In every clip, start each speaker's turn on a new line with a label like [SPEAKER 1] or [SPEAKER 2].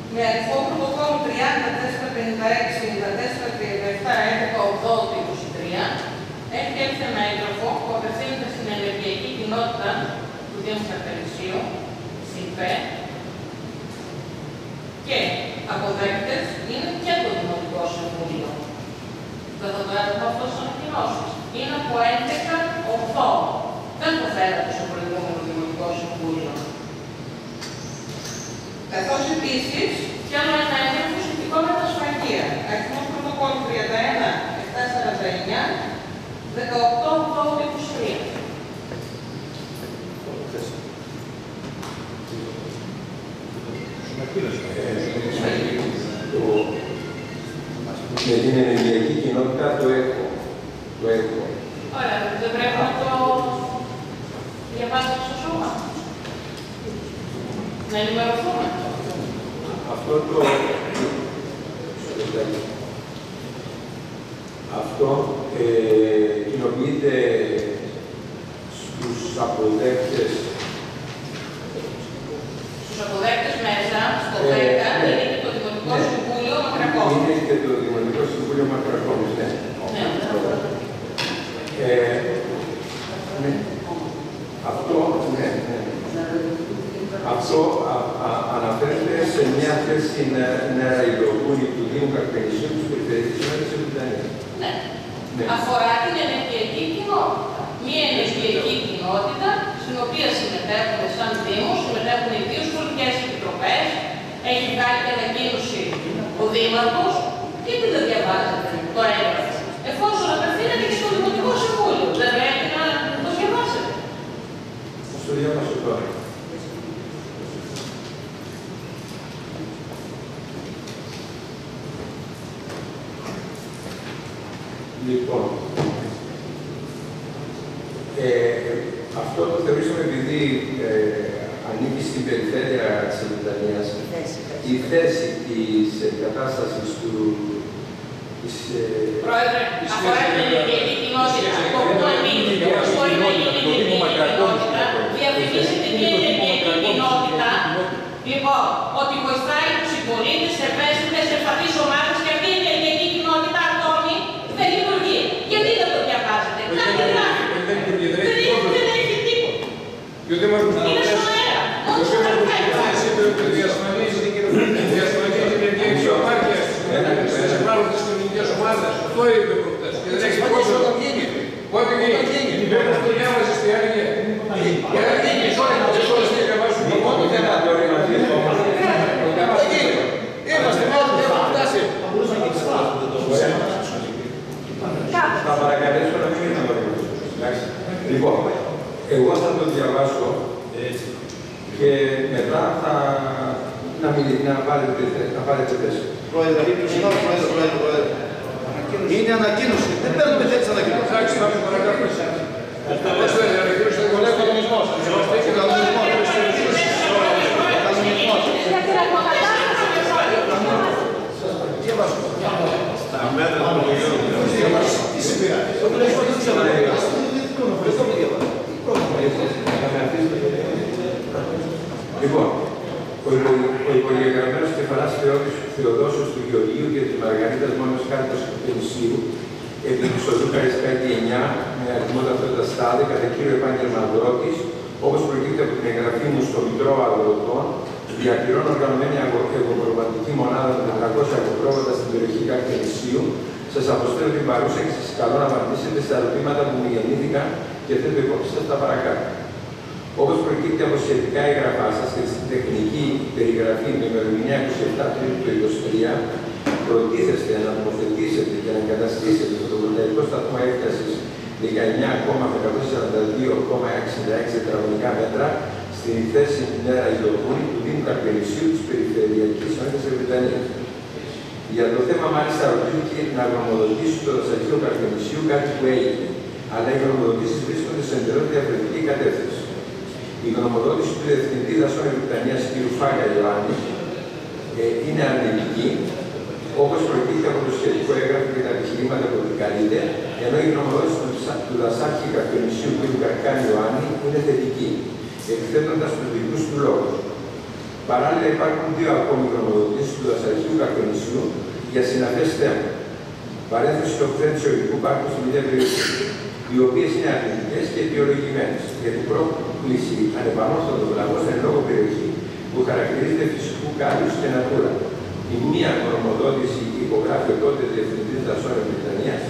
[SPEAKER 1] με αριθμό πρωτοκόλλου 3456, 9437, 1180-23, έχει έρθει ένα έγγραφο που απευθύνεται στην ενεργειακή κοινότητα του Δήμου Καρπενησίου, ΣΥΠΕ, και αποδέκτες είναι και το Δημοτικό Συμβούλιο. Δεν θα το έχουμε αυτό στις ανακοινώσεις. Είναι από 11-8. Δεν το φέρατε στο προηγούμενο Δημοτικό Συμβούλιο. Καθώς επίσης και άλλο ένα έγγραφο σχετικό με τα σφαγεία. Αριθμός πρωτοκόλλου 31-749, 18-12-23.
[SPEAKER 2] Με την ενεργειακή κοινότητα το έχω.
[SPEAKER 1] Ωραία, δεν πρέπει να το διαβάσουμε στο σώμα. Να ενημερωθούμε.
[SPEAKER 2] Αυτό κοινοποιείται στους αποδέκτες.
[SPEAKER 1] Στους αποδέκτες μέσα, στο 10, είναι και το Δημοτικό Συμβούλιο Μακρακόμης.
[SPEAKER 2] Είναι και το Δημοτικό Συμβούλιο Μακρακόμης, ναι. Αυτό αναφέρεται σε μια θέση νέα υδρογούνη του Δήμου Καρπενησίου της Περιφερειακής Ένωσης της Βρυτανίας.
[SPEAKER 1] Ναι. Αφορά την ενεργειακή κοινότητα. Μία ενεργειακή κοινότητα στην οποία συμμετέχουν σαν Δήμο, συμμετέχουν οι δύο σχολικές επιτροπές, έχει βγάλει και ανακοίνωση ο Δήμαρχος, γιατί δεν διαβάζετε το έγγραφο. Εφόσον απευθύνεται και στο Δημοτικό Συμβούλιο, δεν πρέπει να το διαβάσετε.
[SPEAKER 2] Θα το διαβάσω τώρα. Λοιπόν, αυτό το θεωρήσαμε επειδή ανήκει στην περιφέρεια της Βρυτανίας. Η θέση της κατάστασης του...
[SPEAKER 1] Πρόεδρε, αφορά την ενεργειακή κοινότητα. Το που ανήκει, όπως μπορεί να γίνει η ενεργειακή κοινότητα, διαφημίζεται μια ενεργειακή κοινότητα. Λοιπόν, ότι βοηθάει τους συμπολίτες, ευαίσθητες, ευπαθείς ομάδες και αυτή η ενεργειακή κοινότητα ακόμη δεν λειτουργεί. Γιατί δεν το διαβάζετε? Κάτι γράφει. Δεν έχει τίποτα. Είναι στον αέρα. Μόνο στον αέρα.
[SPEAKER 3] Διασφαλίζει την ενεργειακή ομάρκεια στις ευάλωτες κοινωνικές ομάδες. Αυτό είπε προχτές. Και δεν έχει πόσο όταν γίνει. Πότε γίνει. Δεν το διάβαζες στη Άγγλια. Και δεν γίνει. Τις ώρες τι διαβάζουν.
[SPEAKER 2] Πότε δεν θα το ρηματίσει.
[SPEAKER 3] Είμαστε μάλλον δεν έχουμε φτάσει.
[SPEAKER 2] Θα παρακαλέσω να μην είναι το Λοιπόν, εγώ θα το διαβάσω και μετά να πάρετε θέση.
[SPEAKER 4] Πρόεδρε, είναι ανακοίνωση. Δεν παίρνουμε τέτοιες ανακοίνωσεις.
[SPEAKER 3] Εντάξει, θα μην παρακαλούμε. Πώς το έλεγε, ανακοίνωση δεν είναι κανονισμός.
[SPEAKER 2] Λοιπόν, ο υπογεγραμμένος κεφαλάς Θεοδόσιος του Γεωργίου και της Μαργαρίτας Μόνος Κάρτος του Πενησίου, επί του Οδού Καρισκάκη 9, με αριθμό ταυτότητας ΤΑΔΕ, κατά κύριο επάγγελμα αγρότης, όπως προκύπτει από την εγγραφή μου στο Μητρό Αγροτών, διατηρών οργανωμένη εγωπροβατική μονάδα με 400 αγροπρόβατα στην περιοχή Καρπενησίου, σας αποστέλω την παρούσα και σας καλώ να απαντήσετε στα ερωτήματα που μου γεννήθηκαν και θέτω υπόψη σας τα παρακάτω. Όπως προκύπτει από σχετικά έγγραφά σας και στην τεχνική περιγραφή με ημερομηνία 27 Τρίτου του 2023, προτίθεστε να νομοθετήσετε και να εγκαταστήσετε το φωτοβολταϊκό σταθμό έκτασης 19,142,66 τετραγωνικά μέτρα στην θέση Νέα Υδρογούνη του Δήμου Καρπενησίου της Περιφερειακής Ένωσης της Βρυτανίας. Για το θέμα, μάλιστα, ρωτήθηκε να γνωμοδοτήσει το Δασαρχείο Καρπενησίου, κάτι που έγινε, αλλά οι γνωμοδοτήσεις βρίσκονται σε εντελώς διαφορετική κατεύθυνση. Η γνωμοδότηση του Διευθυντή Δασών Βρυτανίας, κ. Φάγκα Ιωάννη, είναι αρνητική, όπως προκύπτει από το σχετικό έγγραφο και τα επιχειρήματα που επικαλείται, ενώ η γνωμοδότηση του Δασάρχη Καρπενησίου, κ. Καρκάνη Ιωάννη, είναι θετική, εκθέτοντας τους δικούς του λόγους. Παράλληλα, υπάρχουν δύο ακόμη γνωμοδοτήσεις του Δασαρχείου Καρκονησιού για συναφές θέμα. Παρέθεση τοποθέτηση οδικού πάρκου στην ίδια περιοχή, οι οποίες είναι αρνητικές και αιτιολογημένες για την πρόκληση ανεπανόρθωτων βλαβών στην λόγω περιοχή που χαρακτηρίζεται φυσικού κάλους και νατούρα. Η μία γνωμοδότηση υπογράφει ο τότε Διευθυντής Δασών Βρετανίας,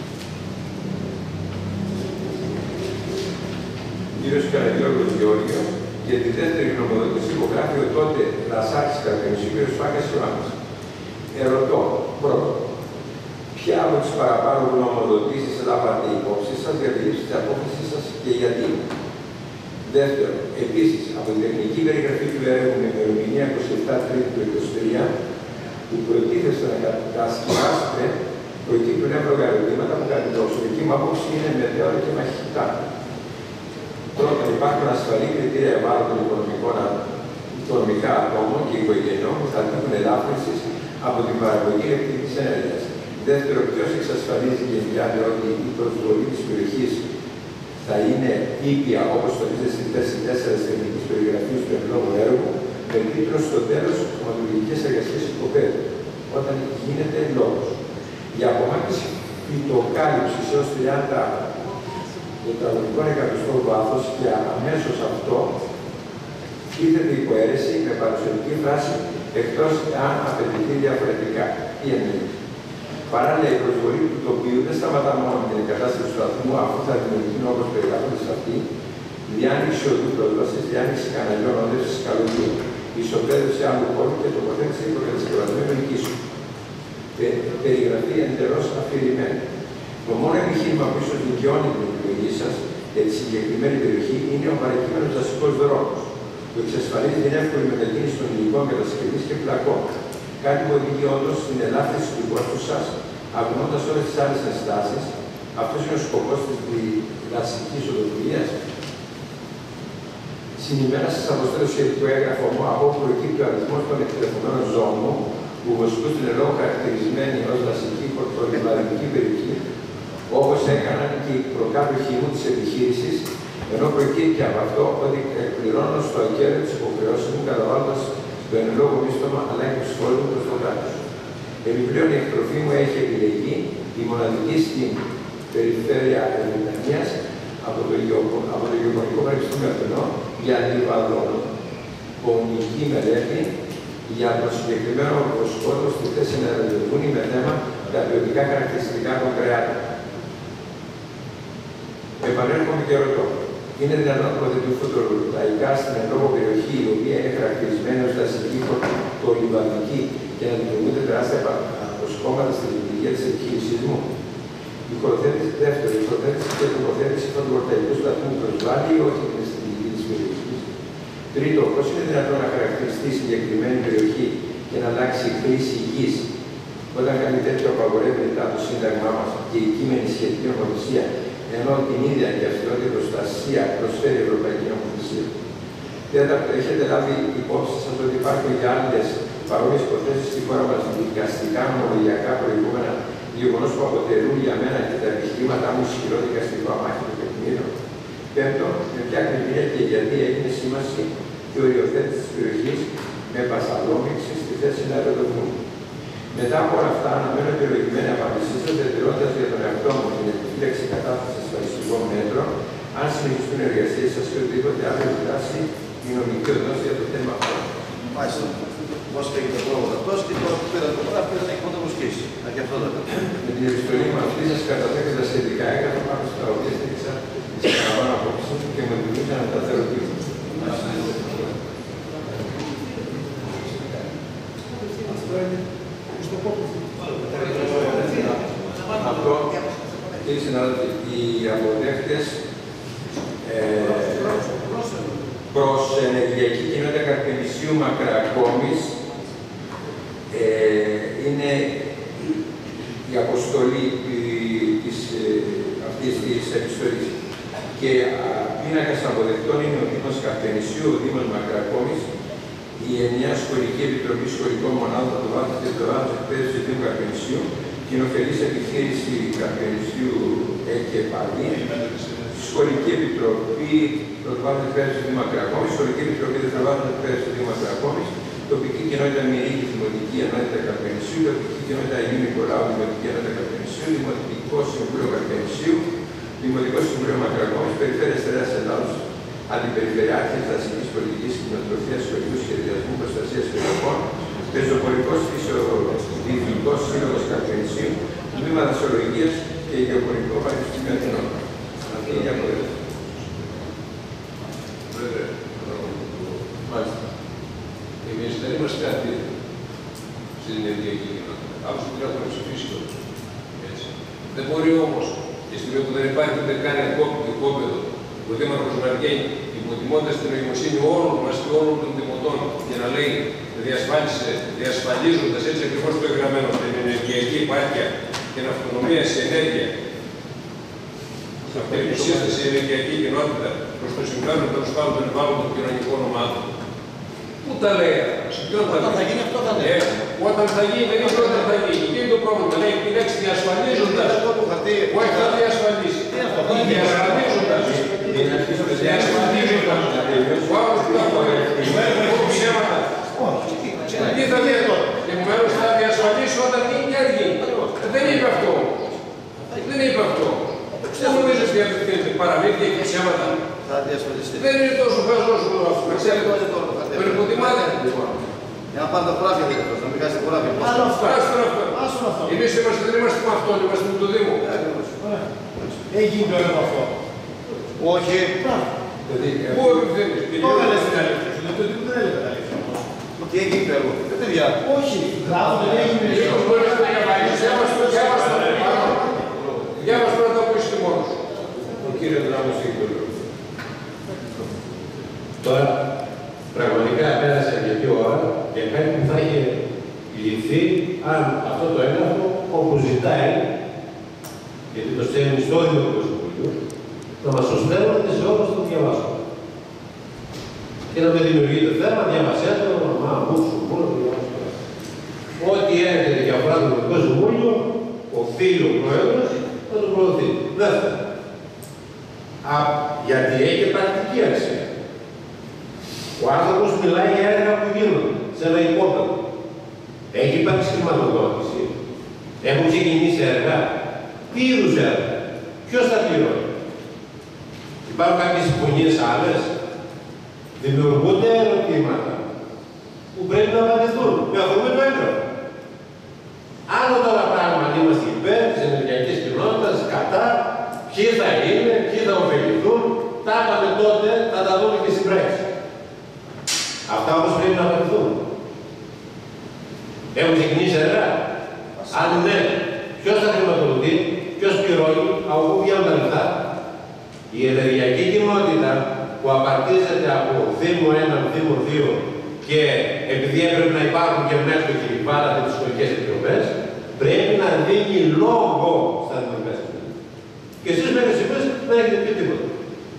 [SPEAKER 2] κ. Καραγιώργος Γεώργιο, και τη δεύτερη γνωμοδότηση υπογράφει ο τότε Δασάρχης Καρκονησιού, κ. Φάκας Ιωάννης. Ερωτώ, πρώτο, ποια από τις παραπάνω γνωμοδοτήσεις λάβατε υπόψη σας για τη λήψη της απόφασης σας και γιατί? Δεύτερο, επίσης, από την τεχνική περιγραφή του έργου με ημερομηνία 27 Τρίτου του 2023, που προτίθεστε να κατασκευάσετε, προκύπτουν εύλογα ερωτήματα που κατά την προσωπική μου άποψη είναι μετέωρα και μαχητά. Πρώτον, υπάρχουν ασφαλή κριτήρια ευάλωτων οικονομικά ατόμων και οικογενειών που θα τύχουν ελάφρυνσης από την παραγωγή ηλεκτρικής ενέργειας. Δεύτερο, ποιος εξασφαλίζει και εγγυάται ότι η προσβολή της περιοχής θα είναι ήπια όπως τονίζεται στη θέση 4 της τεχνικής περιγραφής του εν λόγω έργου, με τίτλο στο τέλος χρηματολογικές εργασίες υποπέδου, όταν γίνεται λόγος. Για απομάκρυνση φυτοκάλυψης έως 30 τετραγωνικών εκατοστών βάθος και αμέσως αυτό τίθεται υποαίρεση με παρουσιαστική φράση εκτός αν απαιτηθεί διαφορετικά. Τι εννοεί? Παράλληλα, η προσβολή του τοπίου δεν σταματά μόνο με την εγκατάσταση του σταθμού, αφού θα δημιουργηθεί όπως περιγράφονται σε αυτή, διάνοιξη οδού πρόσβασης, διάνοιξη καναλιών όδευσης καλωδίου, ισοπαίδευση άλλου χώρου και τοποθέτηση προκατασκευασμένου οικίσου. Περιγραφή εντελώς αφηρημένη. Το μόνο επιχείρημα που ίσως δικαιώνει την επιλογή σας για τη συγκεκριμένη περιοχή είναι ο παρεκείμενος δασικός δρόμος, που εξασφαλίζει την εύκολη μετακίνηση των υλικών κατασκευής και πλακών. Κάτι που οδηγεί όντως στην ελάφρυνση του κόστου σας, αγνοώντας όλες τις άλλες ενστάσεις. Αυτός είναι ο σκοπός της δασικής οδοποιίας. Συνημένα σας αποστέλω σχετικό έγγραφο μου, από όπου προκύπτει ο αριθμός των εκτελεχωμένων ζώων μου, που βοσκούν στην ελόγω χαρακτηρισμένη ως δασική προληπτική περιοχή, όπως έκαναν και οι προκάτοχοι μου της επιχείρησης, ενώ προκύπτει από αυτό ότι εκπληρώνω στο ακέραιο της υποχρεώσης μου, καταβάλλοντας το εν λόγω μίσθωμα αλλά και του φόρου προς το κράτος. Επιπλέον, η εκτροφή μου έχει επιλεγεί η μοναδική στην περιφέρεια Βρετανίας από το Γεωργικό Πανεπιστήμιο Αθηνών για αντιβαδοπονική μελέτη για το συγκεκριμένο σκοπό στη θέση να ραντεβούν με θέμα τα ποιοτικά χαρακτηριστικά των κρεάτων. Επανέρχομαι και ρωτώ. Είναι δυνατόν να τοποθετούν φωτοβολταϊκά στην εν λόγω περιοχή, η οποία είναι χαρακτηρισμένη ως δασική πολυβαδική και να δημιουργούνται τεράστια προσκόμματα στη λειτουργία της επιχείρησής μου? Δεύτερο, η χωροθέτηση και τοποθέτηση φωτοβολταϊκού σταθμού προσβάλλει ή όχι την αισθητική της περιοχής? Τρίτο, πώς είναι δυνατόν να χαρακτηριστεί συγκεκριμένη περιοχή και να αλλάξει χρήση γης, όταν κάτι τέτοιο απαγορεύεται από το Σύνταγμά μας και η κείμενη σχετική νομοθεσία, ενώ την ίδια και αυτότη προστασία προσφέρει η Ευρωπαϊκή Νομοθεσία? Τέταρτο, έχετε λάβει υπόψη σας ότι υπάρχουν και άλλες παρόμοιες υποθέσεις στη χώρα μας δικαστικά νομολογιακά προηγούμενα, γεγονός που αποτελούν για μένα και τα επιχειρήματά μου ισχυρό δικαστικό αμάχη του τεκμήρου? Πέμπτο, με ποια κριτήρια και γιατί έγινε σήμανση και οριοθέτηση της περιοχής με πασαλόμιξη στη θέση να ερωτηθούν? Μετά από όλα αυτά, αναμένω επιλογημένη απάντησή σας, διατηρώντας για τον εαυτό μου την επιφύλαξη κατάσταση ασφαλιστικών μέτρων, αν συνεχιστούν οι εργασίες σας και οτιδήποτε άλλο δράση η νομική οδός για το θέμα αυτό.
[SPEAKER 4] Μάλιστα. Πώς και το πρόβλημα αυτός και τώρα που πήραν το πράγμα, πήραν και μόνο μουσκήσει. Να και αυτό δεν
[SPEAKER 2] με την επιστολή μου αυτή σας καταθέτω τα σχετικά έγγραφα πάνω στα οποία στήριξα τις παραπάνω απόψεις μου και με δημιούργησα να τα θεωρήσω. Αυτό, κύριοι συνάδελφοι, οι αποδέχτες προς ενεργειακή κοινότητα Καρπενησίου Μακρακόμης είναι η αποστολή αυτής της επιστολής. Και πίνακας αποδεκτών είναι ο Δήμος Καρπενησίου, ο Δήμος Μακρακόμης, η Ενιαία Σχολική Επιτροπή Σχολικών Μονάδων του Βάθους και Προγράμματος Εκπαίδευσης του Δήμου Καρπενησίου, κοινοφελής επιχείρηση Καρπενησίου ΕΚΕ Πάλι, Σχολική Επιτροπή Προβάλλουν εκθέσει του Δήμου Ακρακόμης, Σχολική Επιτροπή Δευτεροβάθμιας εκθέσει του Δήμου Ακρακόμης, Τοπική Κοινότητα Μυρίκη, Δημοτική Ενότητα Καρπενησίου, Τοπική Κοινότητα Αγίου Νικολάου, Δημοτική Ενότητα Καρπενησίου, Δημοτικό Συμβούλιο Καρπενησίου, Δημοτικό Συμβούλιο Μακρακόμης, Περιφέρειας Τεράς Ελλάδος, Αντιπεριφερειάρχης Δασικής Πολιτικής Κοινοτροφίας, Σχολικού Σχεδιασμού, Προστασίας Περιοχών, Πεζοπορικός Φυσιοδιοικητικός Σύλλογος Καρπενησίου, Τμήμα Δασολογίας και Γεωπονικό Πανεπιστήμιο Αθηνών. Αυτή είναι η αποδέση.
[SPEAKER 3] Μάλιστα. Εμείς δεν είμαστε αντίθετοι στην ενεργειακή κοινότητα. Άλλωστε την έχουμε ψηφίσει τώρα. Δεν μπορεί όμως, τη στιγμή που δεν υπάρχει ούτε καν οικόπεδο, ο Δήμαρχος να βγαίνει υποτιμώντας την νοημοσύνη όλων μας και όλων των δημοτών για να λέει διασφαλίζοντας έτσι ακριβώς το εγγραμμένο την ενεργειακή επάρκεια και την αυτονομία σε ενέργεια, σε αυτή τη σύσταση η ενεργειακή κοινότητα προς το συμφέρον των σπάνων των ευάλωτων κοινωνικών ομάδων. Πού τα λέει αυτά, σε ποιον τα λέει.
[SPEAKER 4] Όταν θα γίνει αυτό θα λέει.
[SPEAKER 3] Όταν θα γίνει, δεν είναι όταν θα γίνει. Τι είναι το πρόβλημα, λέει τη λέξη διασφαλίζοντας. Όχι θα διασφαλίσει. Διασφαλίζοντας. Διασφαλίζοντας. Ο άλλος που θα πω ψέματα. Τι θα λέει τώρα. Επομένως θα διασφαλίσει όταν γίνει και αργεί. Δεν είπε αυτό. Δεν είπε αυτό. Δεν νομίζω ότι απευθύνεται παραμύθια και ψέματα. Δεν είναι τόσο χαζό όσο αυτό. Τον υποτιμάτε.
[SPEAKER 4] Για να πάνε τα χωράφια δηλαδή, να μην κάνετε χωράφια.
[SPEAKER 3] Άστον αυτό. Εμείς δεν είμαστε με αυτόν, είμαστε με το Δήμο.
[SPEAKER 5] Έχει το έργο αυτό.
[SPEAKER 4] Όχι.
[SPEAKER 3] Πού επιθέτεις.
[SPEAKER 5] Τώρα λες την αλήθεια. Το Δήμο δεν έλεγε τα αλήθεια.
[SPEAKER 4] Ότι έχει το έργο. Παιδιά.
[SPEAKER 5] Όχι. Γράφω δεν έχει με
[SPEAKER 3] Μήπως μπορείς να διαβάσεις. Διάβασε πρώτα που είσαι μόνος.
[SPEAKER 2] Ο κύριος Δράμος έχει το λόγο.
[SPEAKER 6] Τώρα, πραγματικά πέρασε αρκετή ώρα για κάτι που θα είχε λυθεί αν αυτό το έγγραφο όπου ζητάει, γιατί το στέλνει στο Δημοτικό Συμβούλιο, να μας το στέλνετε σε όλους το διαβάσουμε. Και να με δημιουργείτε θέμα, διαβασέ το, μα, μουσου, μόνο το διαβάσουμε. Ό,τι έρχεται για αφορά το Δημοτικό Συμβούλιο, οφείλει ο Πρόεδρος να το προωθεί. Δεύτερον, γιατί έχει πρακτική αξία. Ο άνθρωπος μιλάει για έργα που γίνονται σε ένα υπόπεδο. Έχει υπάρξει χρηματοδότηση. Έχουν ξεκινήσει έργα. Τι είδους έργα. Ποιος θα πληρώνει. Υπάρχουν κάποιες συμφωνίες άλλες. Δημιουργούνται ερωτήματα που πρέπει να απαντηθούν με αφορμή το έγγραφο. Άλλο τώρα πράγμα αν είμαστε υπέρ της ενεργειακής κοινότητας, κατά, ποιοι θα είναι, ποιοι θα ωφεληθούν, τα είπαμε τότε, θα τα δούμε και στην πράξη. Αυτά όμως πρέπει να απαντηθούν. Έχουν ξεκινήσει έργα. Αν ναι, ποιος θα χρηματοδοτεί, ποιος πληρώνει, από πού βγαίνουν τα λεφτά. Η ενεργειακή κοινότητα που απαρτίζεται από Δήμο 1, Δήμο 2 και επειδή έπρεπε να υπάρχουν και μέσα και λιπάρα με τις σχολικές επιτροπές, πρέπει να δίνει λόγο στα δημοτικά συμβούλια. Και εσείς μέχρι στιγμής δεν έχετε πει τίποτα.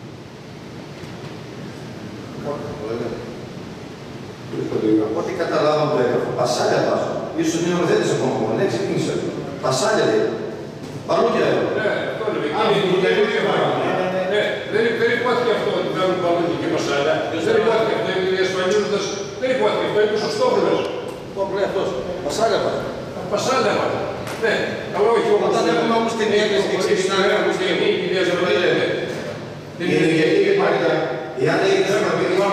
[SPEAKER 4] Ό,τι καταλάβαμε το έγγραφο, πασάλια βάζω. Ίσως την οριοθέτηση ακόμα, ναι, ξεκίνησε. Πασάλια λέει. Παλούκια έγραφο.
[SPEAKER 3] Ναι, αυτό είναι. Δεν υπόθηκε αυτό ότι κάνουν παλούκια και πασάλια. Δεν υπόθηκε αυτό, είναι διασφαλίζοντας. Δεν υπόθηκε αυτό, είναι σωστόφιλος.
[SPEAKER 4] Το λέει αυτός. Πασάλια βάζω.
[SPEAKER 3] Πασάλια βάζω. Ναι, αλλά όχι όμως.
[SPEAKER 4] Όταν έχουμε όμως την έκθεση και ξεκινάμε να ακούς την
[SPEAKER 3] την ενεργειακή επάρκεια.
[SPEAKER 4] Εάν έγινε
[SPEAKER 7] Όταν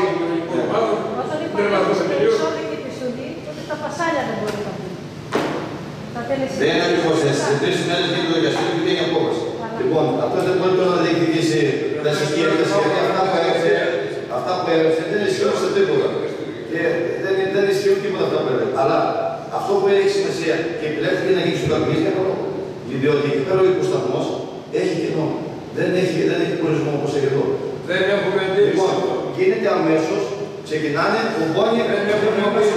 [SPEAKER 7] υπάρχει περισσότερη και επιστολή, τότε τα πασάλια δεν μπορεί να μπουν.
[SPEAKER 4] Δεν είναι ακριβώς έτσι. Σε 3 μέρες γίνεται το δικαστήριο και βγαίνει απόφαση. Λοιπόν, αυτό δεν μπορεί τώρα να διεκδικήσει τα συσκεία και τα σχέδια. Αυτά που έγραψε δεν ισχύουν σε τίποτα. Και δεν ισχύουν τίποτα αυτά που έγραψε. Αλλά αυτό που έχει σημασία και επιλέχθηκε να γίνει στο καμπινί είναι καλό. Διότι εκεί πέρα ο υποσταθμός έχει κοινό. Δεν έχει χωρισμό όπως έχει εδώ.
[SPEAKER 3] Δεν έχουμε αντίρρηση.
[SPEAKER 4] Λοιπόν, γίνεται αμέσως, ξεκινάνε, ο Μπόνι δεν έχουμε αμέσως.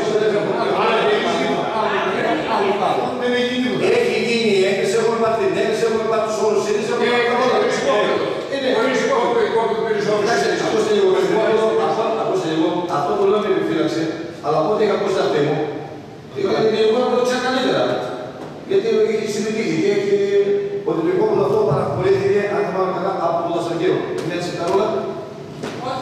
[SPEAKER 4] Έχει γίνει η έκθεση, έχουμε πάρει την έκθεση, έχουμε πάρει τους όρους σύνδεσης, έχουμε πάρει τα όλα.
[SPEAKER 3] Χωρίς υπόκοπο περισσότερο.
[SPEAKER 4] Ακούστε λίγο, αυτό το λέω με επιφύλαξη, αλλά από ό,τι είχα ακούσει τα αυτή μου, εγώ να το ξέρω καλύτερα. Γιατί έχει συμμετείχει και έχει ότι το υπόκοπο αυτό παρακολουθήθηκε, αν θυμάμαι καλά, από το Δασαργείο. Είναι έτσι τα όλα.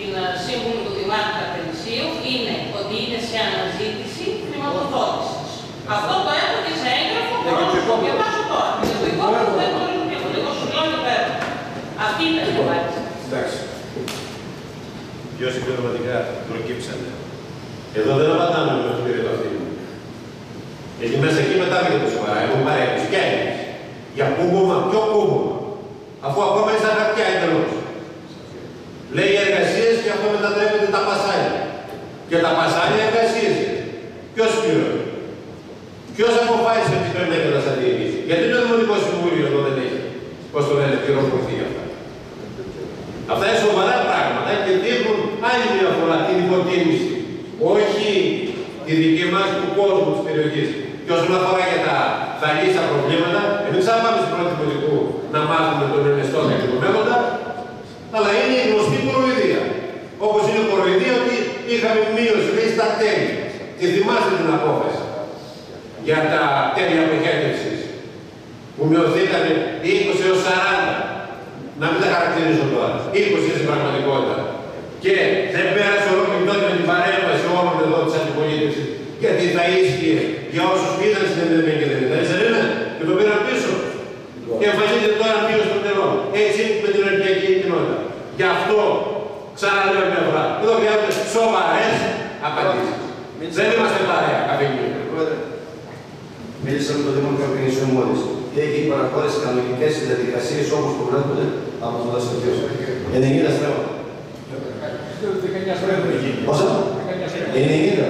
[SPEAKER 1] την σύμβουλο του Δημάρχου Καπελισσίου είναι ότι είναι σε αναζήτηση χρηματοδότησης. Αυτό το έχω και σε έγγραφο, μπορώ να το διαβάσω τώρα. Είναι το υπόλοιπο που δεν γνωρίζουν τίποτα. Εγώ σου λέω εδώ πέρα. Αυτή ήταν η απάντηση.
[SPEAKER 2] Εντάξει.
[SPEAKER 6] Πιο συμπληρωματικά προκύψανε. Εδώ δεν απαντάμε με το περίοδο αυτή. Γιατί μέσα εκεί μετά μην το σοβαρά. Έχουν παρέμβει και έλλειψη. Για κούμπομα, ποιο κούμπομα. Αφού ακόμα είναι στα χαρτιά εντελώς. Λέει εργασίες και αυτό μετατρέπεται τα πασάλια. Και τα πασάλια εργασίες. Ποιος πληρώνει. Ποιος αποφάσισε ότι πρέπει να καταστατήσει. Γιατί το Δημοτικό Συμβούλιο εδώ δεν έχει, πώς το λένε, πληροφορηθεί για αυτά. Αυτά είναι σοβαρά πράγματα και δείχνουν άλλη μια φορά την υποτίμηση. Όχι τη δική μας του κόσμου της περιοχής. Και όσον αφορά για τα θαλίσσια προβλήματα, εμείς θα πάμε στην πρώτη Δημοτικού να μάθουμε τον Ενεστώνα και τον Μέγοντα, αλλά είναι η γνωστή κοροϊδία. Όπως είναι η κοροϊδία ότι είχαμε μείωση, λέει, στα τέλη. Και θυμάστε την απόφαση για τα τέλη αποχέτευσης που μειωθήκανε 20 έως 40. Να μην τα χαρακτηρίζω τώρα. 20 στην πραγματικότητα. Και δεν πέρασε ολόκληρη τότε με την παρέμβαση όλων εδώ της αντιπολίτευσης. Γιατί θα ίσχυε για όσους πήγαν στην ΕΔΕΜΕ και δεν ήταν. Έτσι δεν είναι. Και το πήραν πίσω. Και εμφανίζεται τώρα μείωση των τελών. Έτσι είναι με την ενεργειακή κοινότητα. Γι' αυτό ξαναλέω μια φορά. Εδώ χρειάζονται σοβαρές απαντήσεις. Δεν είμαστε παρέα καφενείο.
[SPEAKER 4] Μίλησα με τον Δήμο Καπελισσίου μόλις. Έχει παραχώρηση κανονικές διαδικασίες όπως προβλέπονται από το δασοκείο. 90 στρέμματα.
[SPEAKER 5] 19 στρέμματα γίνει.
[SPEAKER 4] Πόσα? 90.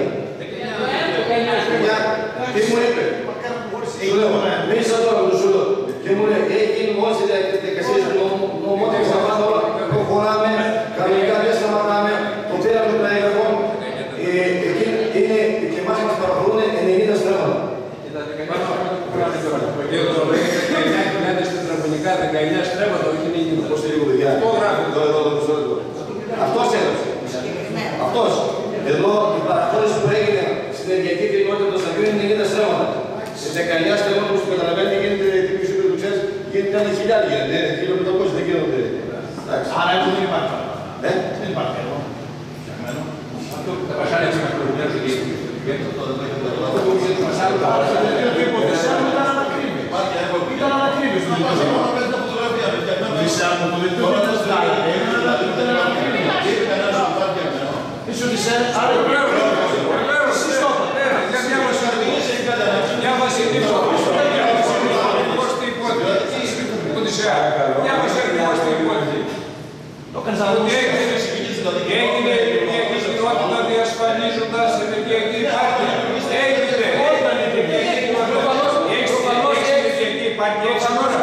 [SPEAKER 4] Τι μου είπε. Σου λέω, μίλησα τώρα με τον Σούλο και μου λέει, έχει γίνει μόλις οι διαδικασίες νομότυπες αυτά όλα. Προχωράμε, κανονικά δεν σταματάμε, το πήραμε το έγγραφο. Είναι και εμάς μας παραχωρούν 90 στρέμματα.
[SPEAKER 3] Τετραγωνικά 19 στρέμματα, όχι 90.
[SPEAKER 4] Πώς λίγο παιδιά. Αυτός έδωσε. Αυτός. Εδώ η παραχώρηση που έγινε στην ενεργειακή κοινότητα του Σταυρίου είναι 90 στρέμματα. Σε 19 στρέμματα που καταλαβαίνετε γίνεται τύπης του του ξέρεις, γίνεται ένα χιλιάδι, γίνεται 1500, δεν γίνονται.
[SPEAKER 5] Άρα εδώ δεν υπάρχει. Δεν υπάρχει εδώ.
[SPEAKER 2] Αυτό που τα πασάρια μας προβλημιάζουν και αυτό που ξέρεις μας άλλο τα πασάρια.
[SPEAKER 5] Ήταν ανακρύβει. Ήταν ανακρύβει. Δυσάρμο το δελτίο δεν ήταν στράγεται. Ήταν ανακρύβει. Ίσως της έρευνας. Άρα εσείς το είπατε.
[SPEAKER 3] Διάβασε την υπόθεση. Έγινε η ενεργειακή κοινότητα διασφαλίζοντας ενεργειακή υπάρκεια. Έγινε. Όταν η ενεργειακή κοινότητα έχει ενεργειακή υπάρκεια, έχει ώρα.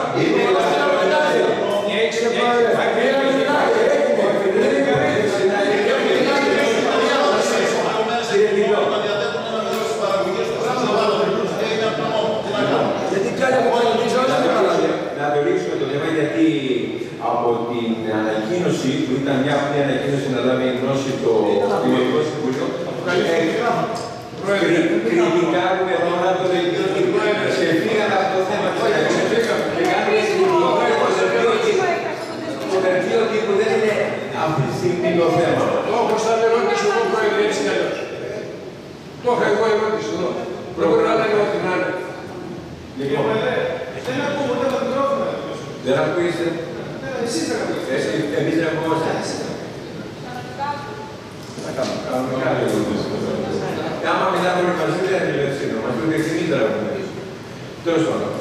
[SPEAKER 2] Να περιορίσουμε το θέμα γιατί από την ανακοίνωση που ήταν μια απλή ανακοίνωση να λάβει γνώση το Δημοτικό Συμβούλιο, κριτικάρουμε τώρα το δελτίο τύπου. Ξεφύγαμε από το θέμα της ανακοίνωσης και κάνουμε το δελτίο τύπου δεν είναι αυτή τη στιγμή το θέμα.
[SPEAKER 3] Το έχω σαν ερώτηση εγώ πρόεδρε έτσι κι αλλιώς. Το έχω εγώ ερώτηση εδώ. Πρέπει να λέγω ό,τι να είναι.
[SPEAKER 5] Δεν ακούω ούτε το μικρόφωνο.
[SPEAKER 2] Δεν ακούγεστε.
[SPEAKER 5] Εσείς δεν ακούγεστε.
[SPEAKER 2] Εμείς δεν ακούμαστε. Άμα μιλάμε μαζί δεν είναι σύντομα. Μας πείτε εμείς δεν ακούμε. Τέλος πάντων.